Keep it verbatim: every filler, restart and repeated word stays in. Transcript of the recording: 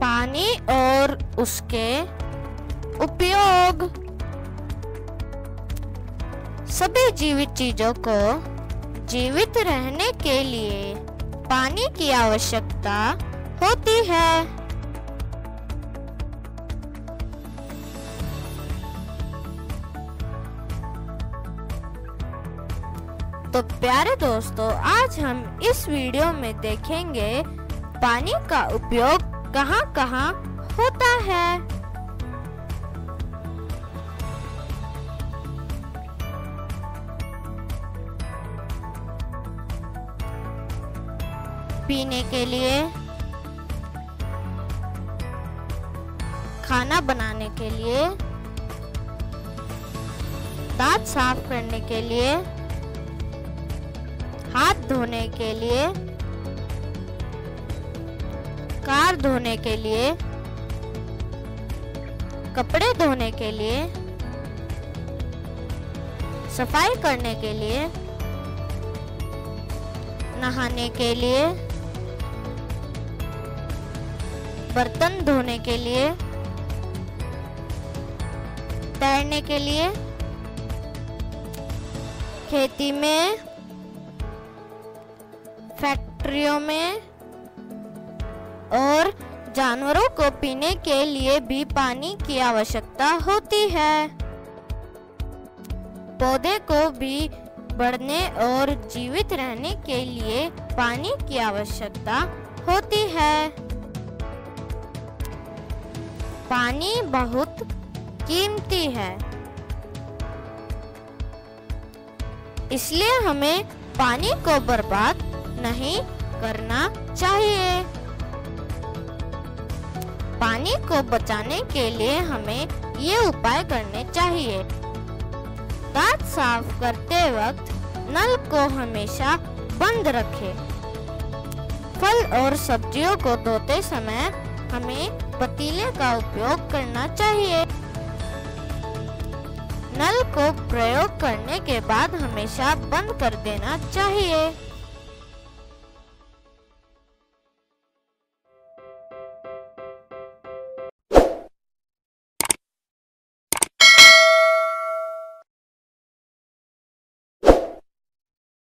पानी और उसके उपयोग। सभी जीवित चीजों को जीवित रहने के लिए पानी की आवश्यकता होती है। तो प्यारे दोस्तों, आज हम इस वीडियो में देखेंगे पानी का उपयोग कहाँ-कहाँ होता है। पीने के लिए, खाना बनाने के लिए, दांत साफ करने के लिए, हाथ धोने के लिए, कार धोने के लिए, कपड़े धोने के लिए, सफाई करने के लिए, नहाने के लिए, बर्तन धोने के लिए, तैरने के लिए, खेती में, फैक्ट्रियों में और जानवरों को पीने के लिए भी पानी की आवश्यकता होती है। पौधे को भी बढ़ने और जीवित रहने के लिए पानी की आवश्यकता होती है। पानी बहुत कीमती है, इसलिए हमें पानी को बर्बाद नहीं करना चाहिए। पानी को बचाने के लिए हमें ये उपाय करने चाहिए। दांत साफ करते वक्त नल को हमेशा बंद रखें। फल और सब्जियों को धोते समय हमें पतीले का उपयोग करना चाहिए। नल को प्रयोग करने के बाद हमेशा बंद कर देना चाहिए।